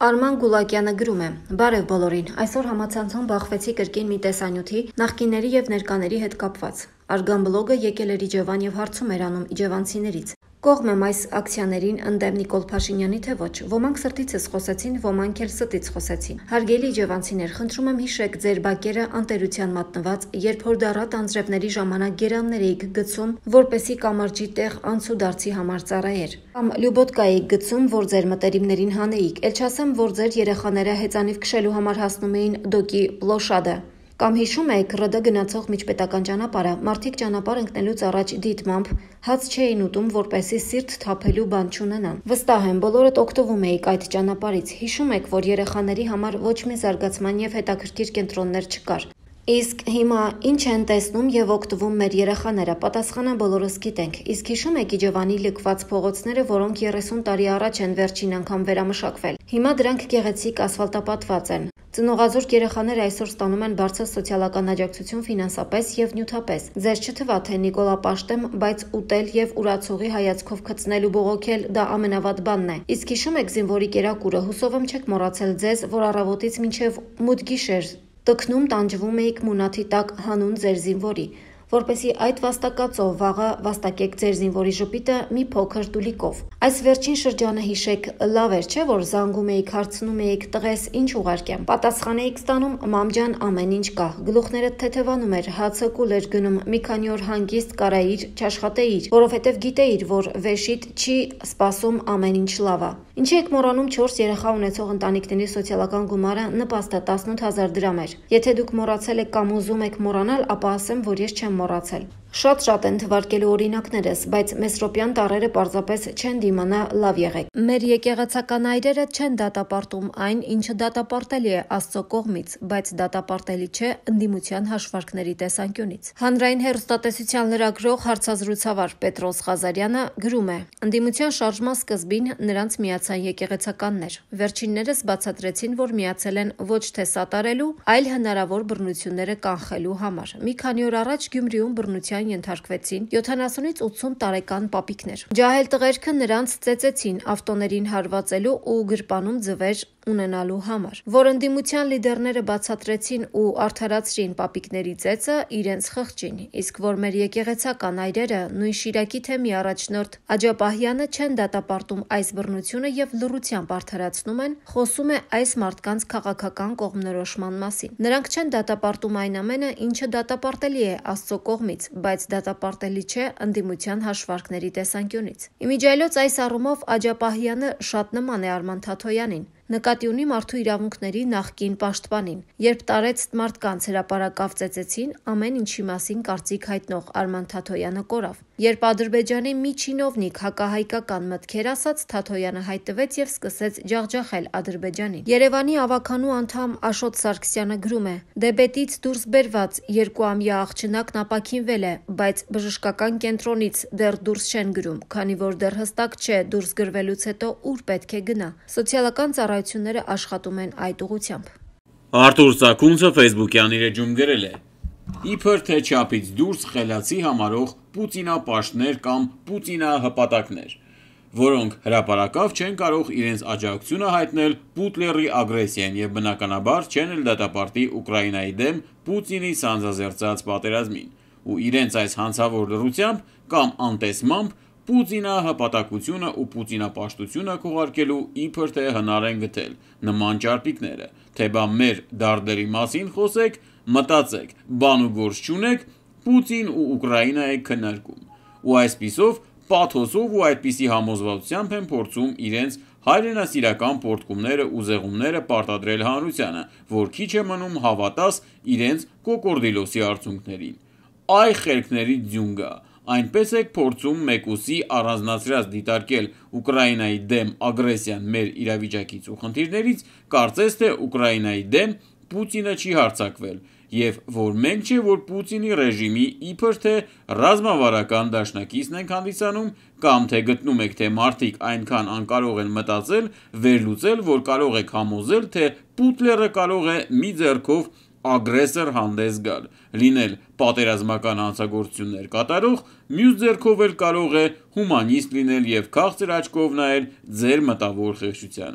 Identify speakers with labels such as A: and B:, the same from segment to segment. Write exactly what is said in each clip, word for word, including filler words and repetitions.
A: Արման Գուլակյանը գրում է. «Բարև բոլորին, այսօր համացանցում բախվեցի կրկին մի տեսանյութի նախկինների եւ ներկաների հետ կապված։ Արգան բլոգը եկել էր Իջևան եւ հարցում էր անում իջևանցիներից. Կողմ եմ այս ակցիաներին ընդդեմ Նիկոլ Փաշինյանի թե ոչ։ Ոմանք սրտիցս խոսեցին, ոմանք էլ ստից խոսեցին։ Հարգելի իջևանցիներ, խնդրում եմ հիշեք ձեր բակերը անտերության մատնված, երբ հորդառատ անձրևների ժամանակ գերաններ էիք գցում, որպեսի կամրջի տեղ անցուդարձի համար ծառայեր։ Կամ լյուբոտկա էիք գցում, որ ձեր մտերիմներին հանեիք, էլ չասեմ, որ ձեր երեխաները հեծանիվ քշելու համար հասնում էին Դոկի պլոշադը։ Կամ հիշում եք ՌԴ գնացող միջպետական ճանապարհը, մարդիկ ճանապարհ ընկնելուց առաջ դիտմամբ հաց չէին ուտում, որպեսզի սիրտ թափելու բան չունենան։ Վստահ եմ, բոլորդ օգտվում էիք այդ ճանապարհից։ Հիշում եք, որ երեխաների համար ոչ մի զարգացման եւ հետաքրքիր կենտրոններ չկար։ Իսկ հիմա ինչ են տեսնում եւ օգտվում մեր երեխաները, պատասխանը բոլորս գիտենք։ Իսկ հիշում եք Իջևանի լքված փողոցները, որոնք երեսուն տարի առաջ են վերջին անգամ վերամշակվել։ Հիմա դրանք գեղեցիկ ասֆալտապատված են։ Ծնողազուրկ երեխաները այսօր ստանում են բարձր սոցիալական աջակցություն ֆինանսապես եւ նյութապես։ Ձեզ չթվա թե Նիկոլա պաշտեմ, բայց ուտել եւ ուրացողի հայացքով քծնել ու բողոքել դա ամենավատ բանն է։ Իսկ հիշում եք զինվորի կերակուրը, հուսով եմ չեք մոռացել ձեզ, որ առավոտից մինչեւ մութ գիշեր տքնում տանջվում էիք մունաթի տակ հանուն ձեր զինվորի, որպեսի այդ վաստակածով վաղը վաստակեք ձեր զինվորի ժպիտը մի փոքր տուլիկով։ Այս վերջին շրջանը հիշեք, լավ էր, չէ՞ որ զանգում էիք, հարցնում էիք, տղես, ինչ ուղարկեմ։ Պատասխան էիք ստանում, մամջան, ամեն ինչ կա։ Գլուխներդ թեթևանում էր, հացը կուլ էր գնում, մի քանի օր հանգիստ կարայիր, չաշխատեիր, որովհետև գիտեիր, որ վեշիդ չի սպասում ամեն ինչ լավ է։ Ինչի եք մոռանում չորս երեխա ունեցող ընտանիքների սոցիալական գումարը նպաստը տասնութ հազար դրամ էր։ Եթե դուք մոռացել եք կամ ուզում եք մոռանալ, ապա ասեմ, որ ես չեմ մոռացել։ Շատ-շատ են թվարկելու օրինակներս, բայց մեսրոպյան տառերը պարզապես չեն դիմանա լավ եղեք։ Մեր եկեղեցական այրերը չեն դատապարտում այն, ինչը դատապարտելի է Աստծո կողմից, բայց դատապարտելի չէ ընդդիմության հաշվարկների տեսանկյունից։ Հանրային հեռուստատեսության լրագրող հարցազրույցավար Պետրոս Ղազարյանը գրում է. ընդդիմության շարժման սկզբին նրանց միացան եկեղեցականներ։ Վերջիններս բացատրեցին, որ միացել են ոչ թե սատարելու, այլ հնարավոր բռնությունները կանխելու համար։ Մի քանի օր առաջ Գյումրիում բռնության ենթարկվեցին յոթանասունից ութսուն տարեկան պապիկներ։ Ջահել տղերքը նրանց ծեծեցին ավտոներին հարվածելու ու գրպանում ձվեր ունենալու համար, որ ընդդիմության լիդերները բացատրեցին ու արդարացրին պապիկների ծեծը իրենց խղճին, իսկ որ մեր եկեղեցական այրերը նույն Շիրակի թեմի առաջնորդ Աջապահյանը չեն դատապարտում այս բռնությունը եւ լռությամբ արդարացնում են, խոսում է այս մարդկանց քաղաքական կողմնորոշման մասին։ Նրանք չեն դատապարտում այն ամենը, ինչը դատապարտելի է Աստծո կողմից, բայց դատապարտելի չէ ընդդիմության հաշվարկների տեսանկյունից։ Իմիջիայլոց այս առումով Աջապահյանը շատ նման է Արման Թաթոյանին։ Նկատի ունի մարդու իրավունքների նախկին պաշտպանին։ Երբ տարեց մարդկանց հրապարակավ ծեծեցին, ամեն ինչի մասին կարծիք հայտնող Արման Թաթոյանը կորավ։ Երբ Ադրբեջանի մի չինովնիկ հակահայկական մտքեր ասաց, Թաթոյանը հայտնվեց եւ սկսեց ջախջախել Ադրբեջանին։ Երևանի ավականու անդամ Աշոտ Սարգսյանը գրում է. դեբետից դուրս բերված երկուամյա աղջնակն ապաքինվել է, բայց բժշկական կենտրոնից դեռ դուրս չեն գրում, քանի որ դեռ հստակ չէ դուրս գրվելուց հետո ուր պետք է գնա։ Սոցիալական ծառայությունները աշխատում են այդ ուղղությամբ։
B: Արտուր Ծակունցը ֆեյսբուքյան իր էջում գրել է. իբր թե չափից դուրս խելացի համարող պուտինապաշտներ կամ պուտինահպատակներ, որոնք հրապարակավ չեն կարող իրենց աջակցությունը հայտնել Պուտլերի ագրեսիային եւ բնականաբար չեն էլ դատապարտի Ուկրաինայի դեմ Պուտինի սանձազերծած պատերազմին, ու իրենց այս հանցավոր լռությամբ կամ անտեսմամբ Պուտինահպատակությունը ու պուտինապաշտությունը քողարկելու իբր թե հնար են գտել նման ճարպիկները, թե բա մեր դարդերի մասին խոսեք, մտածեք, բան ու գործ չունեք, Պուտին ու Ուկրաինա եք քննարկում, ու այսպիսով պաթոսով ու այդպիսի համոզվածությամբ են փորձում իրենց հայրենասիրական պոռթկումները ու զեղումները պարտադրել հանրությանը, որ քիչ է մնում հավատաս իրենց կոկորդիլոսի արդյունքներին։ Այ խելքների ձյուն գա։ Այնպես եք փորձում մեկուսի առանձնացրած դիտարկել Ուկրաինայի դեմ ագրեսիան մեր իրավիճակից ու խնդիրներից, կարծես թե Ուկրաինայի դեմ Պուտինը չի հարձակվել, եւ որ մենք չէ որ Պուտինի ռեժիմի իբր թե ռազմավարական դաշնակիցն ենք հանդիսանում, կամ թե գտնում եք թե մարդիկ այնքան անկարող են մտածել, վերլուծել, որ կարող եք համոզել, թե Պուտլերը կարող է մի ձեռքով ագրեսոր հանդես գալ, լինել պատերազմական հանցագործություններ կատարող, մյուս ձեռքով էլ կարող է հումանիստ լինել եւ քաղցր աչքով նայել ձեր մտավոր խեղճությանը։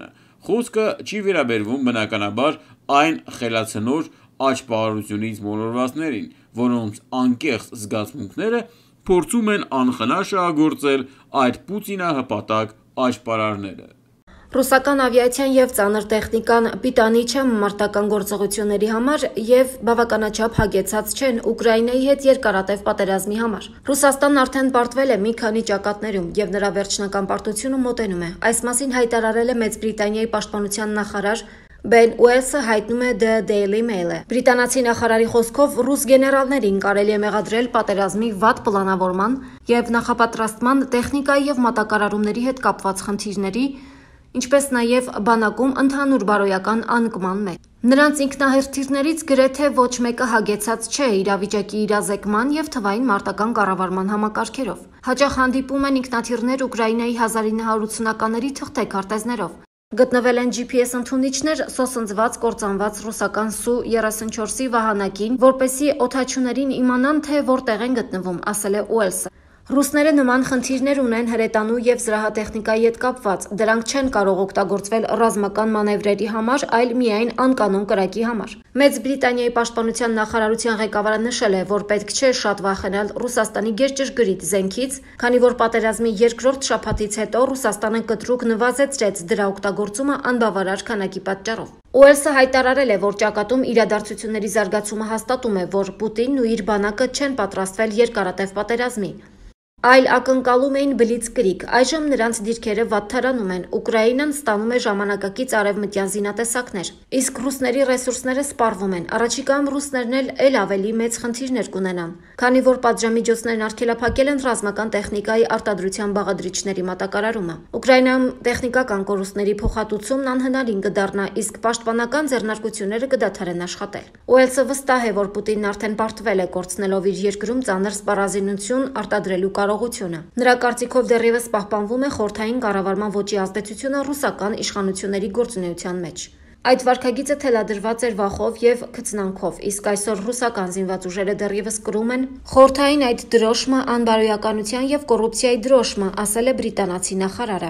B: Խոսքը չի վերաբերվում բնականաբար այն խելացնոր աճպարարությունից մոլորվածներին, որոնց անկեղծ զգացմունքները փորձում են անխնա շահագործել այդ պուտինահպատակ աճպարարները։
A: Ռուսական ավիացիան և ծանր տեխնիկան պիտանի չեն մարտական գործողությունների համար և բավականաչափ հագեցած չեն Ուկրաինայի հետ երկարատև պատերազմի համար։ Ռուսաստանն արդեն պարտվել է մի քանի ճակատներում և նրա վերջնական պարտությունը մոտենում է։ Այս մասին հայտարարել է Մեծ Բրիտանիայի պաշտպանության նախարար Բեն Ուելսը, հայտնում է The Daily Mail-ը։ Բրիտանացի նախարարի խոսքով ռուս գեներալներին կարելի է մեղադրել պատերազմի վատ պլանավորման և նախապատրաստման, տեխնիկայի և մատակարարումների հետ կապված խնդիրների, ինչպես նաև բանակում ընդհանուր բարոյական անկման մեջ։ Նրանց ինքնահրթիռներից գրեթե ոչ մեկը հագեցած չէ իրավիճակի իրազեկման և թվային մարտական կառավարման համակարգերով։ Հաճախ հանդիպում են ինքնաթիռներ Ուկրաինայի հազար ինը հարյուր ութսունականների թղթե քարտեզներով։ Գտնվել են Ջի Փի Էս ընդունիչներ սոսնձված կործանված ռուսական Սու երեսունչորսի վահանակին, որպեսզի օդաչուներին իմանան, թե որտեղ են գտնվում, ասել է Ուելսը։ Ռուսները նման խնդիրներ ունեն հրետանու և զրահատեխնիկայի հետ կապված, դրանք չեն կարող օգտագործվել ռազմական մանևրերի համար, այլ միայն անկանոն կրակի համար։ Մեծ Բրիտանիայի պաշտպանության նախարարության ղեկավարը նշել է, որ պետք չէ շատ վախենալ Ռուսաստանի գերճշգրիտ զենքից, քանի որ պատերազմի երկրորդ շաբաթից հետո Ռուսաստանը կտրուկ նվազեցրեց դրա օգտագործումը անբավարար քանակի պատճառով։ Ուելսը հայտարարել է, որ ճակատում իրադարձությունների զարգացումը հաստատում է, որ Պուտինն ու իր բանակը չեն պատրաստվել երկարատև պատերազմի, այլ ակնկալում էին բլիցկրիգ։ Այժմ նրանց դիրքերը վատթարանում են։ Ուկրաինան ստանում է ժամանակակից արևմտյան զինատեսակներ, իսկ ռուսների ռեսուրսները սպառվում են։ Առաջիկայում ռուսներն էլ էլ ավելի մեծ խնդիրներ կունենան, քանի որ պատժամիջոցներն արգելափակել են ռազմական տեխնիկայի արտադրության բաղադրիչների մատակարարումը։ Ուկրաինայում տեխնիկական կորուստների փոխհատուցումն անհնարին կդառնա, իսկ պաշտպանական ձեռնարկությունները կդադարեն աշխատել։ Ուելսը վստահ է, որ Պուտինն արդեն պարտվել է կորցնելով իր երկրում ծանր սպառազինություն արտադրելու կարողությունը։ Նրա կարծիքով դեռևս պահպանվում է խորհրդային կառավարման ոճի ազդեցությունը ռուսական իշխանությունների գործունեության մեջ։ Այդ վարքագիծը թելադրված էր վախով և քծնանքով, իսկ այսօր ռուսական զինված ուժերը դեռևս կրում են խորհրդային այդ դրոշմը, անբարոյականության և կոռուպցիայի դրոշմը, ասել է բրիտանացի նախարարը։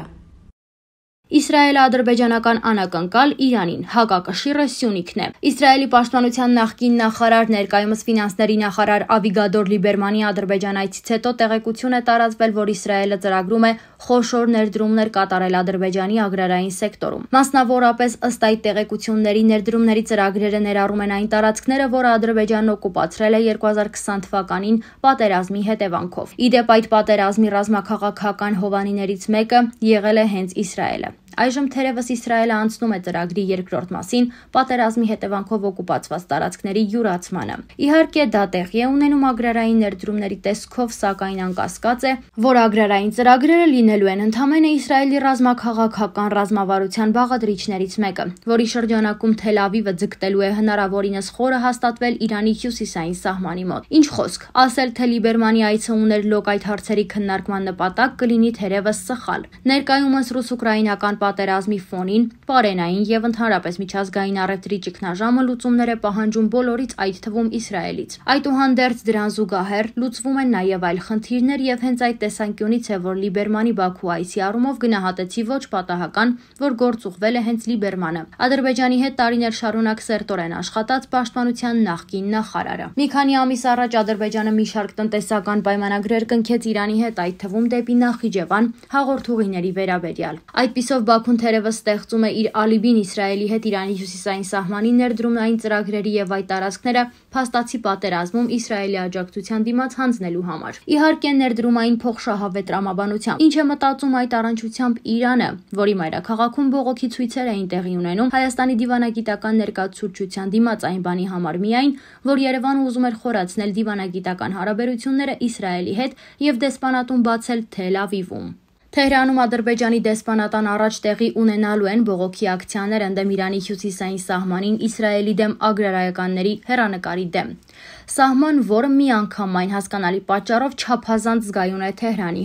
C: Իսրայել-ադրբեջանական անակնկալ Իրանին հակակշիռը Սյունիքն է։ Իսրայելի պաշտպանության նախկին նախարար, ներկայումս ֆինանսների նախարար Ավիգադոր Լիբերմանի Ադրբեջան այցից հետո տեղեկություն է տարածվել, որ Իսրայելը ծրագրում է խոշոր ներդրումներ կատարել Ադրբեջանի ագրարային սեկտորում։ Մասնավորապես, ըստ այդ տեղեկությունների, ներդրումների ծրագրերը ներառում են այն տարածքները, որը Ադրբեջանն օկուպացրել է երկու հազար քսան թվականին պատերազմի հետևանքով։ Ի դեպ, այդ պատերազմի ռազմաքաղաքական հովանիներից մեկը եղել է հենց Իսրայելը։ Այժմ թերևս Իսրայելը անցնում է ծրագրի երկրորդ մասին՝ պատերազմի հետևանքով օկուպացված տարածքների յուրացմանը։ Իհարկե, դա տեղի է ունենում ագրարային ներդրումների տեսքով, սակայն անկասկած է, որ ագրարային ծրագրերը լինելու են ընդամենը Իսրայելի ռազմաքաղաքական ռազմավարության բաղադրիչներից մեկը, որի շրջանակում Թել Ավիվը ձգտելու է հնարավորինս խորը հաստատվել Իրանի հյուսիսային սահմանի մոտ։ Ինչ խոսք, ասել թե Լիբերմանի այցը ուներ լոկ այդ հարցերի քննարկման նպատակ կլինի թերևս սխալ։ Ներկայումս ռուս-ուկրաինական պատերազմի ֆոնին պարենային եւ ընդհանրապես միջազգային առևտրի ճգնաժամը լուծումներ է պահանջում բոլորից, այդ թվում Իսրայելից։ Այդուհանդերձ դրան զուգահեռ լուծվում են նաեւ այլ խնդիրներ եւ հենց այդ տեսանկյունից է, որ Լիբերմանի Բաքու այցի առումով գնահատեցի ոչ պատահական, որ գործուղվել է հենց Լիբերմանը, Ադրբեջանի հետ տարիներ շարունակ սերտորեն աշխատած պաշտպանության նախկին նախարարը։ Մի քանի ամիս առաջ Ադրբեջանը մի շարք տնտեսական պայմանագրեր կնքեց Իրանի հետ, այդ թվում դեպի Նախիջևան հաղորդուղիների վերաբերյալ։ Այդպիսով Բաքուն թերևս ստեղծում է իր ալիբին Իսրայելի հետ Իրանի հյուսիսային սահմանի ներդրումային ծրագրերի եւ այդ տարածքները փաստացի պատերազմում Իսրայելի աջակցության դիմաց հանձնելու համար։ Իհարկե, ներդրումային փոխշահավետ տրամաբանությամբ ինչ է մտածում այդ առնչությամբ Իրանը, որի մայրաքաղաքում բողոքի ցույցեր էին տեղի ունենում Հայաստանի դիվանագիտական ներկայացուցչության դիմաց այն բանի համար միայն, որ Երևանը ուզում էր խորացնել դիվանագիտական հարաբերությունները Իսրայելի հետ եւ դեսպանատուն բացել Թել Ավիվում։ Թեհրանում Ադրբեջանի դեսպանատան առաջ տեղի ունենալու են բողոքի ակցիաներ ընդդեմ Իրանի հյուսիսային սահմանին Իսրայելի դեմ ագրարայականների հեռանկարի դեմ։ Սահման, որը միանգամայն հասկանալի պատճառով չափազանց զգայուն է Թեհրանի համար։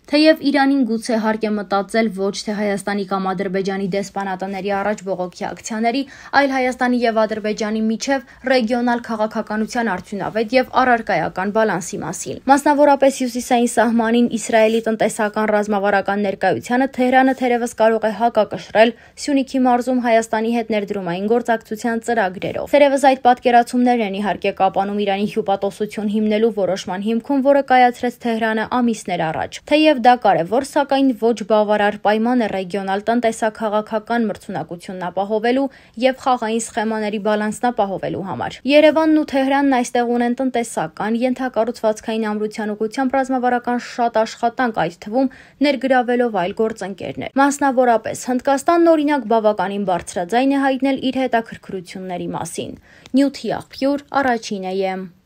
C: Թեև Իրանին գուցե հարկ է մտածել ոչ թե Հայաստանի կամ Ադրբեջանի դեսպանատների առաջ բողոքի ակցիաների, այլ Հայաստանի եւ Ադրբեջանի միջև ռեգիոնալ քաղաքականության արդյունավետ եւ առարկայական բալանսի մասին։ Մասնավորապես հյուսիսային սահմանին Իսրայելի տնտեսական ռազմավարական ներկայությանը Թեհրանը թերևս կարող է հակակշռել Սյունիքի մարզում Հայաստանի հետ ներդրումային գործակցության ծրագրերով։ Թերևս այդ պատկերացումներն են իհարկե կապանում Իրանի հյուպատոսություն հիմնելու որոշման հիմքում, որը կայացրեց Թեհրանը ամիսներ առաջ։ Թեև դա կարևոր, սակայն ոչ բավարար պայման է ռեգիոնալ տնտեսա-քաղաքական մրցունակությունն ապահովելու եւ խաղային սխեմաների բալանսն ապահովելու համար։ Երևանն ու Թեհրանն այստեղ ունեն տնտեսական, ենթակառուցվածքային ամրության ուղղությամբ ռազմավարական շատ աշխատանք, այդ թվում ներգրավելով այլ գործընկերներ։ Մասնավորապես Հնդկաստանն օրինակ բավականին բարձրաձայն է հայտնել իր հետաքրքրությունների մասին։ Նյութի աղբյուր, Առաջին է ԵՄ։